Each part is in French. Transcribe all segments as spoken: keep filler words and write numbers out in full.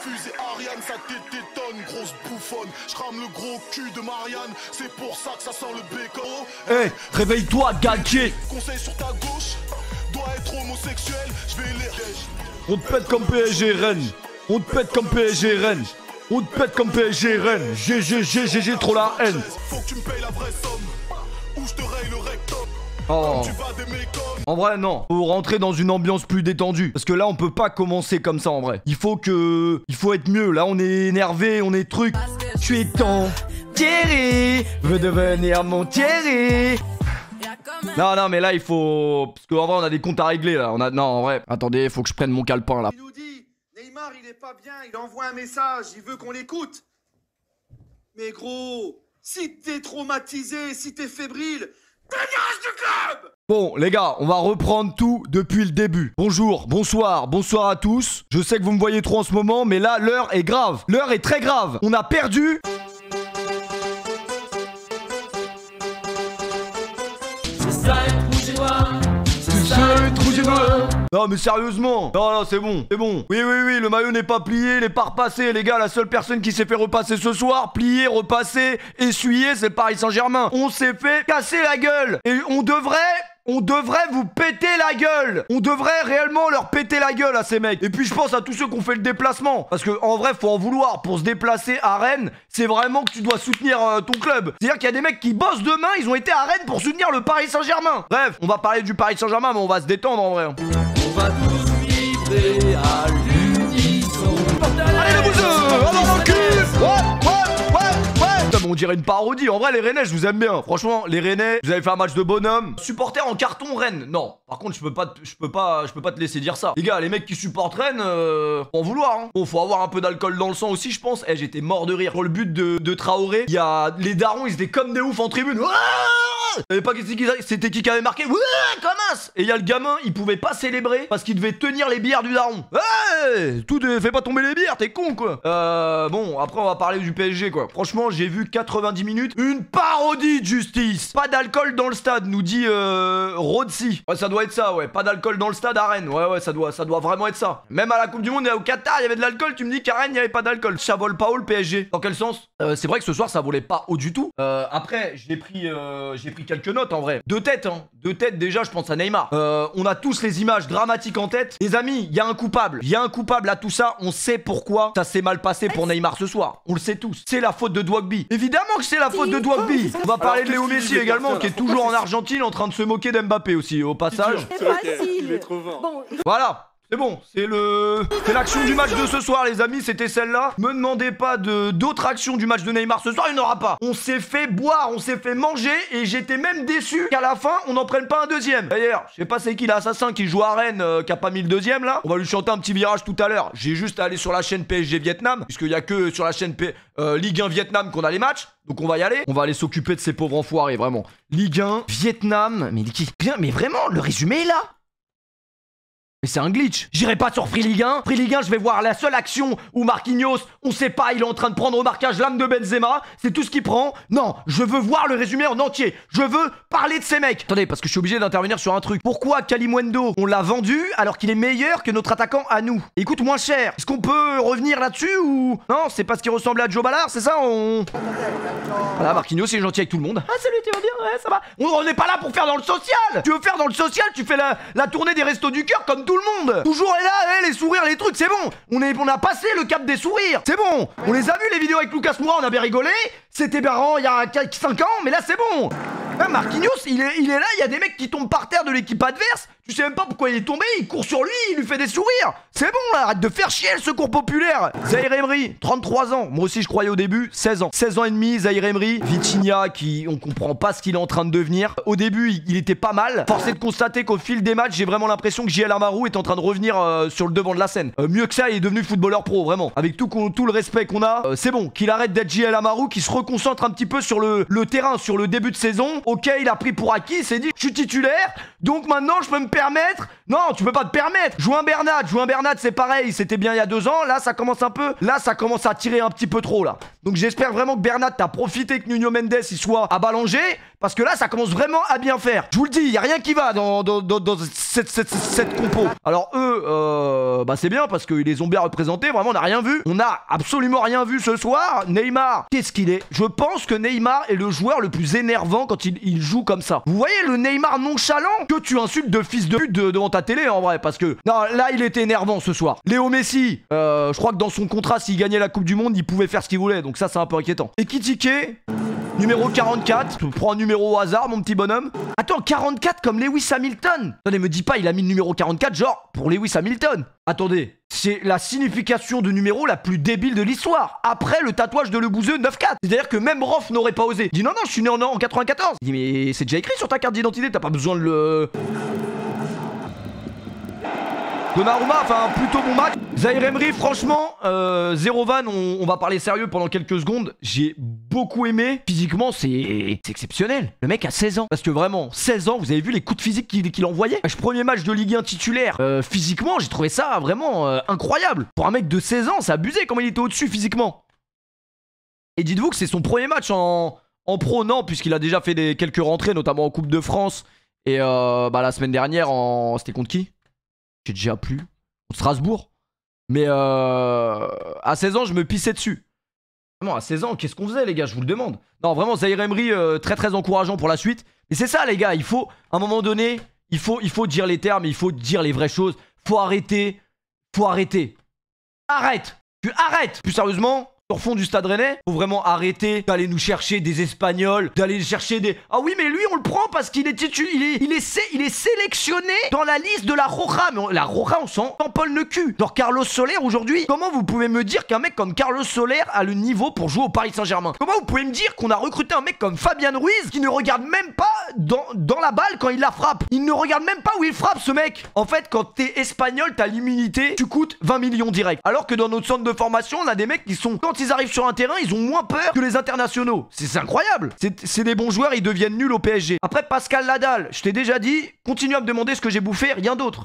fusée Ariane, ça t'étonne, grosse bouffonne. Je rame le gros cul de Marianne, c'est pour ça que ça sent le béco. Eh, hey, réveille-toi, Galtier. Conseil sur ta gauche, doit être homosexuel, je vais les... On te pète comme P S G Rennes. On te pète comme P S G Rennes. On te pète comme P S G Rennes. G G G G G, trop la haine. Faut que tu me payes la vraie somme, ou je te raye le rectum. Oh. En vrai non, faut rentrer dans une ambiance plus détendue. Parce que là on peut pas commencer comme ça en vrai. Il faut que... Il faut être mieux. Là on est énervé, on est truc. Tu es ton Thierry, veux devenir mon Thierry. Non non mais là il faut... Parce qu'en vrai on a des comptes à régler là. On a... Non en vrai, attendez, faut que je prenne mon calepin là. Il nous dit, Neymar il est pas bien, il envoie un message, il veut qu'on l'écoute. Mais gros, si t'es traumatisé, si t'es fébrile, dégage du club! Bon les gars, on va reprendre tout depuis le début. Bonjour, bonsoir, bonsoir à tous. Je sais que vous me voyez trop en ce moment, mais là l'heure est grave. L'heure est très grave. On a perdu... Non mais sérieusement. Non non c'est bon, c'est bon. Oui oui oui, le maillot n'est pas plié, il est pas repassé les gars. La seule personne qui s'est fait repasser ce soir, plier, repasser, essuyer, c'est le Paris Saint-Germain. On s'est fait casser la gueule. Et on devrait... On devrait vous péter la gueule. On devrait réellement leur péter la gueule à ces mecs. Et puis je pense à tous ceux qui ont fait le déplacement. Parce que en vrai faut en vouloir. Pour se déplacer à Rennes, c'est vraiment que tu dois soutenir euh, ton club. C'est-à-dire qu'il y a des mecs qui bossent demain, ils ont été à Rennes pour soutenir le Paris Saint-Germain. Bref, on va parler du Paris Saint-Germain, mais on va se détendre en vrai. On va tous vibrer à l'unisson. Allez le bouseux, on va dans le cul. Ouais, ouais, ouais, ouais. Putain, mais on dirait une parodie. En vrai, les Rennais, je vous aime bien. Franchement, les Rennais, vous avez fait un match de bonhomme. Supporter en carton Rennes. Non. Par contre, je peux pas, je peux pas, je peux pas te laisser dire ça. Les gars, les mecs qui supportent Rennes, euh, faut en vouloir. Hein. Bon, faut avoir un peu d'alcool dans le sang aussi, je pense. Eh, j'étais mort de rire. Pour le but de, de Traoré, il y a les darons, ils étaient comme des oufs en tribune. Vous savez pas c'était qui qui avait marqué? Ouais, comme as. Et il y a le gamin, il pouvait pas célébrer parce qu'il devait tenir les bières du daron. Ouais, tout de... fais pas tomber les bières, t'es con quoi. Euh, bon, après on va parler du P S G quoi. Franchement, j'ai vu quatre-vingt-dix minutes, une parodie de justice. Pas d'alcool dans le stade, nous dit euh, Rodsi. Ouais, ça doit être ça, ouais. Pas d'alcool dans le stade à Rennes. Ouais, ouais, ça doit, ça doit vraiment être ça. Même à la Coupe du Monde et au Qatar, il y avait de l'alcool. Tu me dis qu'à Rennes, il y avait pas d'alcool. Ça vole pas haut le P S G. Dans quel sens? euh, C'est vrai que ce soir, ça volait pas haut du tout. Euh, après, j'ai pris, euh, j'ai pris quelques notes en vrai. Deux têtes, hein. Deux têtes déjà, je pense à Neymar. Euh, on a tous les images dramatiques en tête. Les amis, il y a un coupable. Il y a un coupable à tout ça. On sait pourquoi ça s'est mal passé pour Neymar ce soir. On le sait tous. C'est la faute de Dwagby. Évidemment que c'est la faute de Dwagby. On va parler de Léo Messi également, qui est toujours en Argentine en train de se moquer d'Mbappé aussi, au passage. C'est facile. Il est trop fort. Bon. Voilà. C'est bon, c'est le... C'est l'action du match de ce soir les amis, c'était celle-là. Me demandez pas de d'autres actions du match de Neymar ce soir, il n'y en aura pas. On s'est fait boire, on s'est fait manger et j'étais même déçu qu'à la fin on n'en prenne pas un deuxième. D'ailleurs, je sais pas c'est qui l'assassin qui joue à Rennes euh, qui a pas mis le deuxième là. On va lui chanter un petit virage tout à l'heure. J'ai juste à aller sur la chaîne P S G Vietnam, puisqu'il y a que sur la chaîne P... euh, Ligue un Vietnam qu'on a les matchs. Donc on va y aller. On va aller s'occuper de ces pauvres enfoirés, vraiment. Ligue un, Vietnam, mais qui... Mais vraiment, le résumé est là. Mais c'est un glitch. J'irai pas sur Free Ligue un. Free Ligue un, je vais voir la seule action où Marquinhos, on sait pas, il est en train de prendre au marquage l'âme de Benzema. C'est tout ce qu'il prend. Non, je veux voir le résumé en entier. Je veux parler de ces mecs. Attendez, parce que je suis obligé d'intervenir sur un truc. Pourquoi Kalimundo, on l'a vendu alors qu'il est meilleur que notre attaquant à nous? Il coûte moins cher. Est-ce qu'on peut revenir là-dessus ou... Non, c'est parce qu'il ressemblait à Joe Ballard, c'est ça? On... Voilà, Marquinhos, il est gentil avec tout le monde. Ah, salut, tu vas bien? Ouais, ça va. On n'est pas là pour faire dans le social. Tu veux faire dans le social, tu fais la, la tournée des restos du cœur comme tout le monde. Toujours est là, hey, les sourires, les trucs, c'est bon. On, est, on a passé le cap des sourires. C'est bon. On les a vus, les vidéos avec Lucas Moura, on a bien rigolé. C'était marrant il y a cinq ans, mais là, c'est bon. Hein, Marquinhos, il est, il est là, il y a des mecs qui tombent par terre de l'équipe adverse. Tu sais même pas pourquoi il est tombé, il court sur lui, il lui fait des sourires. C'est bon là, arrête de faire chier le secours populaire. Zahir Emery, trente-trois ans. Moi aussi je croyais au début, seize ans. seize ans et demi, Zahir Emery. Vitinha qui, on comprend pas ce qu'il est en train de devenir. Au début, il, il était pas mal. Force est de constater qu'au fil des matchs, j'ai vraiment l'impression que J L Amarou est en train de revenir euh, sur le devant de la scène. Euh, mieux que ça, il est devenu footballeur pro, vraiment. Avec tout, tout le respect qu'on a, euh, c'est bon. Qu'il arrête d'être J L Amarou, qu'il se reconcentre un petit peu sur le, le terrain, sur le début de saison. Ok, il a pris pour acquis, il s'est dit, je suis titulaire, donc maintenant je peux me permettre... Non, tu peux pas te permettre. Jouer un Bernat, jouer un Bernat, c'est pareil. C'était bien il y a deux ans. Là, ça commence un peu. Là, ça commence à tirer un petit peu trop là. Donc, j'espère vraiment que Bernat t'as profité que Nuno Mendes il soit à Ballanger, parce que là, ça commence vraiment à bien faire. Je vous le dis, il y a rien qui va dans, dans, dans, dans cette, cette, cette compo. Alors eux, euh, bah c'est bien parce qu'ils les ont bien représentés. Vraiment, on n'a rien vu. On a absolument rien vu ce soir. Neymar, qu'est-ce qu'il est? Je pense que Neymar est le joueur le plus énervant quand il, il joue comme ça. Vous voyez le Neymar nonchalant que tu insultes de fils de pute de, devant ta télé en vrai. Parce que non, là, il était énervant ce soir. Léo Messi, euh, je crois que dans son contrat, s'il gagnait la Coupe du Monde, il pouvait faire ce qu'il voulait. Donc ça, c'est un peu inquiétant. Et Kitike, numéro quarante-quatre. Tu prends un numéro au hasard, mon petit bonhomme. Attends, quarante-quatre comme Lewis Hamilton. Attendez, me dis pas, il a mis le numéro quarante-quatre, genre, pour Lewis Hamilton. Attendez, c'est la signification de numéro la plus débile de l'histoire. Après le tatouage de Le Bouzeux neuf quatre. C'est-à-dire que même Rof n'aurait pas osé. Il dit non, non, je suis né en, en quatre-vingt-quatorze. Il dit mais c'est déjà écrit sur ta carte d'identité, t'as pas besoin de le... Donnarumma, enfin plutôt bon match. Zaïre Emery, franchement, euh, zéro van, on, on va parler sérieux pendant quelques secondes. J'ai beaucoup aimé. Physiquement, c'est exceptionnel. Le mec a seize ans. Parce que vraiment, seize ans, vous avez vu les coups de physique qu'il qu'il envoyait. Premier match de Ligue un titulaire. Euh, physiquement, j'ai trouvé ça vraiment euh, incroyable. Pour un mec de seize ans, c'est abusé comme il était au-dessus physiquement. Et dites-vous que c'est son premier match en, en pro, non, puisqu'il a déjà fait des, quelques rentrées, notamment en Coupe de France. Et euh, bah, la semaine dernière, en... c'était contre qui? J'ai déjà plus. Contre Strasbourg. Mais euh, à seize ans, je me pissais dessus. Vraiment, à seize ans, qu'est-ce qu'on faisait, les gars? Je vous le demande. Non, vraiment, Zaïre Emery, euh, très très encourageant pour la suite. Mais c'est ça, les gars. Il faut, à un moment donné, il faut, il faut dire les termes, il faut dire les vraies choses. Faut arrêter. Faut arrêter. Arrête. Tu arrêtes. Plus sérieusement, sur fond du Stade Rennais, faut vraiment arrêter d'aller nous chercher des Espagnols, d'aller chercher des... Ah oui, mais lui, on le prend parce qu'il est titu... il est, il est, sé... il est sélectionné dans la liste de la Roja. Mais on... la Roja, on s'en tamponne le cul. Genre Carlos Soler, aujourd'hui, comment vous pouvez me dire qu'un mec comme Carlos Soler a le niveau pour jouer au Paris Saint-Germain? Comment vous pouvez me dire qu'on a recruté un mec comme Fabian Ruiz qui ne regarde même pas dans, dans la balle quand il la frappe? Il ne regarde même pas où il frappe, ce mec. En fait, quand t'es espagnol, t'as l'immunité, tu coûtes vingt millions direct. Alors que dans notre centre de formation, on a des mecs qui sont... Quand ils arrivent sur un terrain, ils ont moins peur que les internationaux. C'est incroyable. C'est des bons joueurs, ils deviennent nuls au P S G. Après, Pascal Ladal, je t'ai déjà dit, continue à me demander ce que j'ai bouffé, rien d'autre.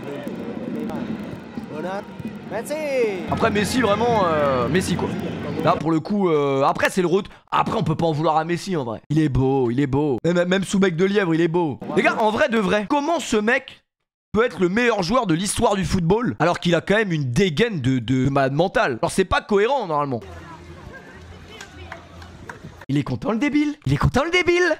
Après, Messi, vraiment, euh, Messi quoi. Là, pour le coup, euh, après, c'est le route. Après, on peut pas en vouloir à Messi en vrai. Il est beau, il est beau. Même, même sous bec de lièvre, il est beau. Les gars, en vrai de vrai, comment ce mec peut être le meilleur joueur de l'histoire du football alors qu'il a quand même une dégaine de, de, de malade mental? Alors, c'est pas cohérent normalement. Il est content le débile. Il est content le débile.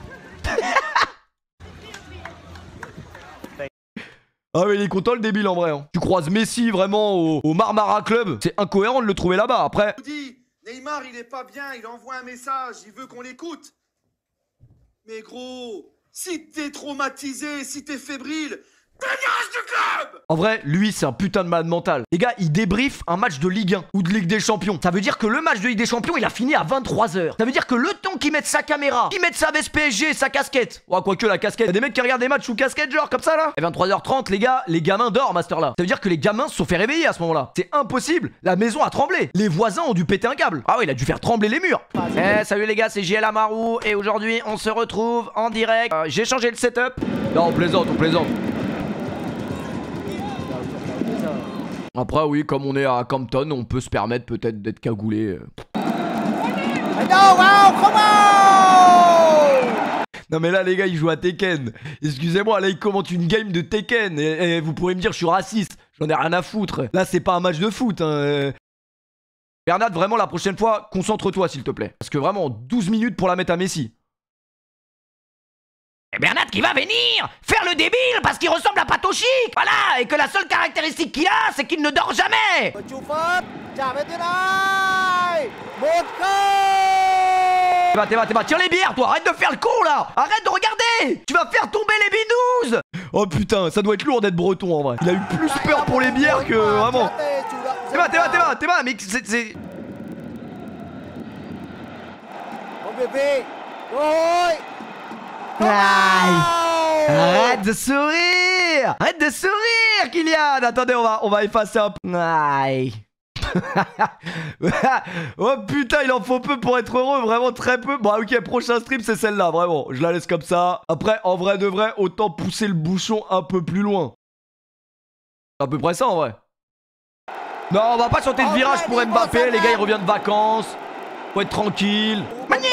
Ah mais il est content le débile en vrai hein. Tu croises Messi vraiment au, au Marmara Club. C'est incohérent de le trouver là-bas. Après Je vous dis, Neymar il est pas bien, il envoie un message, il veut qu'on l'écoute. Mais gros, si t'es traumatisé, si t'es fébrile, dégage du club! En vrai, lui, c'est un putain de malade mental. Les gars, il débrief un match de Ligue un ou de Ligue des Champions. Ça veut dire que le match de Ligue des Champions, il a fini à vingt-trois heures. Ça veut dire que le temps qu'il mette sa caméra, qu'il mette sa veste P S G, sa casquette. Ouais, quoique la casquette. Y'a des mecs qui regardent des matchs sous casquette, genre comme ça là. Et vingt-trois heures trente, les gars, les gamins dorment à cette heure-là. Ça veut dire que les gamins se sont fait réveiller à ce moment-là. C'est impossible. La maison a tremblé. Les voisins ont dû péter un câble. Ah ouais, il a dû faire trembler les murs. Eh, salut les gars, c'est J L Amarou. Et aujourd'hui, on se retrouve en direct. Euh, J'ai changé le setup. Non, on plaisante, on plaisante. Après oui, comme on est à Campton, on peut se permettre peut-être d'être cagoulé. Non mais là les gars, ils jouent à Tekken. Excusez-moi, là ils commentent une game de Tekken. Et, et vous pourrez me dire je suis raciste. J'en ai rien à foutre. Là c'est pas un match de foot hein. Bernat, vraiment la prochaine fois, concentre-toi s'il te plaît. Parce que vraiment, douze minutes pour la mettre à Messi. Et Bernat qui va venir faire le débile parce qu'il ressemble à Patochic. Voilà, et que la seule caractéristique qu'il a, c'est qu'il ne dort jamais. T'es bas, t'es bas, t'es bas, tire les bières toi, arrête de faire le con là. Arrête de regarder. Tu vas faire tomber les binous. Oh putain, ça doit être lourd d'être breton en vrai. Il a eu plus peur pour les bières que vraiment. T'es bas, t'es bas, t'es bas, t'es bas, mais c'est... Mon bébé. Aïe. Arrête de sourire. Arrête de sourire, Kylian. Attendez, on va, on va effacer un peu. Aïe. Oh putain, il en faut peu pour être heureux. Vraiment très peu. Bon ok, prochain stream c'est celle-là. Vraiment, je la laisse comme ça. Après, en vrai de vrai, autant pousser le bouchon un peu plus loin. C'est à peu près ça en vrai. Non, on va pas sauter de virage pour Mbappé. Les gars, ils reviennent de vacances. Faut être tranquille. Magnifique.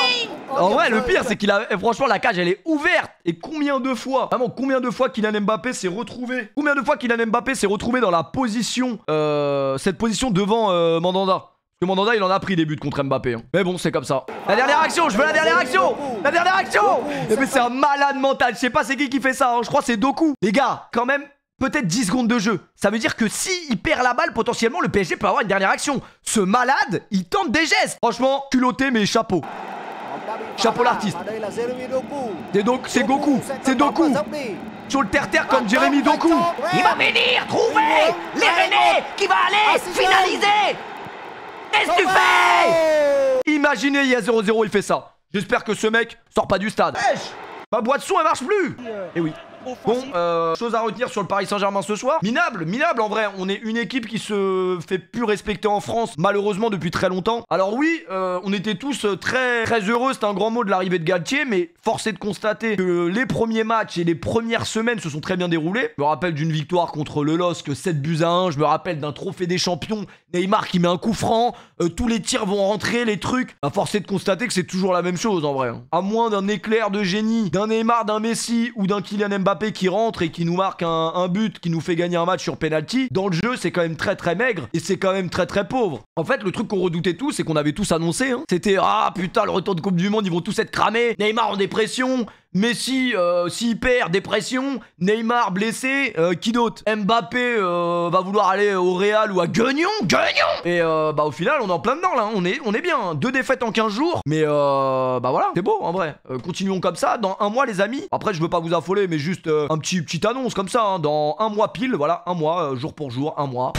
En vrai, le pire, c'est qu'il a. Franchement, la cage, elle est ouverte. Et combien de fois, vraiment, combien de fois Kylian Mbappé s'est retrouvé Combien de fois Kylian Mbappé s'est retrouvé dans la position, euh, cette position devant euh, Mandanda. Parce que Mandanda, il en a pris des buts contre Mbappé. Hein. Mais bon, c'est comme ça. La dernière action, je veux la dernière action. La dernière action. Mais c'est un malade mental. Je sais pas c'est qui qui fait ça. Hein. Je crois que c'est Doku. Les gars, quand même. Peut-être dix secondes de jeu. Ça veut dire que s'il perd la balle, potentiellement, le P S G peut avoir une dernière action. Ce malade, il tente des gestes. Franchement, culotté, mais chapeau. Chapeau l'artiste. C'est donc, c'est Goku. C'est Doku. Sur le terre-terre comme Jérémy Doku. Il va venir trouver les Rennais qui va aller finaliser. Qu'est-ce que tu fais? Imaginez, il y a zéro zéro, il fait ça. J'espère que ce mec sort pas du stade. Ma boîte son, elle marche plus. Eh oui. Bon, euh, chose à retenir sur le Paris Saint-Germain ce soir. Minable, minable en vrai. On est une équipe qui se fait plus respecter en France, malheureusement depuis très longtemps. Alors oui, euh, on était tous très très heureux, c'est un grand mot de l'arrivée de Galtier, mais force est de constater que les premiers matchs et les premières semaines se sont très bien déroulés. Je me rappelle d'une victoire contre le L O S C, sept buts à un. Je me rappelle d'un trophée des champions, Neymar qui met un coup franc, euh, tous les tirs vont rentrer, les trucs. À force est de constater que c'est toujours la même chose en vrai. À moins d'un éclair de génie, d'un Neymar, d'un Messi ou d'un Kylian Mbappé qui rentre et qui nous marque un, un but qui nous fait gagner un match sur penalty, dans le jeu c'est quand même très très maigre et c'est quand même très très pauvre. En fait le truc qu'on redoutait tous c'est qu'on avait tous annoncé hein. C'était ah putain le retour de Coupe du Monde ils vont tous être cramés, Neymar en dépression, Messi euh, s'il perd dépression, Neymar blessé, euh, qui d'autre, Mbappé euh, va vouloir aller au Real ou à Guignon, Guignon. Et euh, bah au final on est en plein dedans là, hein. on, est, on est bien, deux défaites en quinze jours, mais euh, bah voilà, c'est beau en vrai, euh, continuons comme ça, dans un mois les amis, après je veux pas vous affoler mais juste euh, un petit petite annonce comme ça, hein. Dans un mois pile, voilà, un mois, euh, jour pour jour, un mois.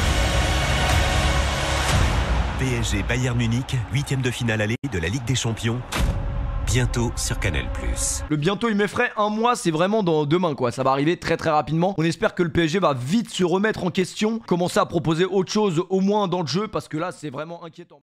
P S G Bayern Munich, huitième de finale aller de la Ligue des Champions. Bientôt sur Canal plus. Le bientôt il m'effraie, un mois c'est vraiment dans demain quoi, ça va arriver très très rapidement. On espère que le P S G va vite se remettre en question, commencer à proposer autre chose au moins dans le jeu parce que là c'est vraiment inquiétant.